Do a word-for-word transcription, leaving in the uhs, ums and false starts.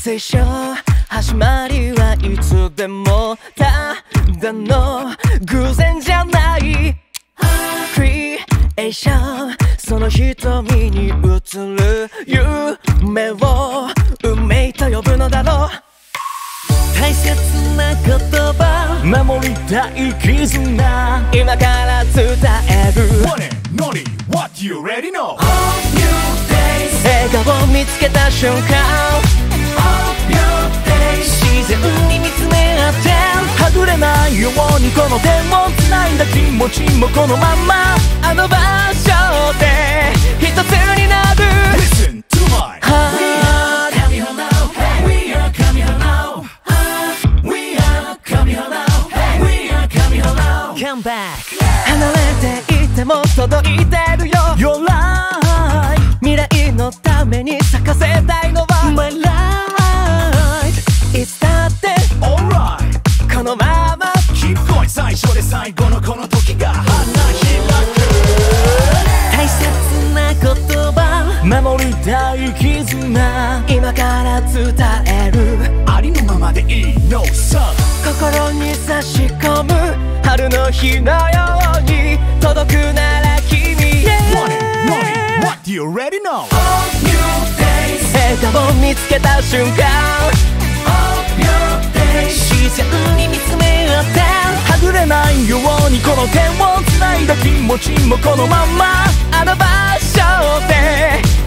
最初始まりはいつでもただの偶然じゃないクリエーション、その瞳に映る夢を運命と呼ぶのだろう。大切な言葉守りたい絆、今から伝える One and naughty, what you already know. All new days 笑顔を見つけた瞬間 All new days 自然に見つめ合ってはぐれないようにこの手を繋いだ気持ちもこのままあの場所で一つになる Listen to my We are coming home now. We are coming home now. We are coming home now. We are coming home now. Come back 離れていても届いてるよ Your life 未来のために咲かせたいのは My life いつだって Alright このまま Keep going 最初で最後のこの時が花開く大切な言葉守りたい絆、今から伝えるありのままでいい No sun 心に差し込む春の日のように届くなら君へ One and naughty, what do you already know. All new days 笑顔を見つけた瞬間 All new days 自然に見つめ合ってはぐれないようにこの手を繋いだ気持ちもこのままあの場所で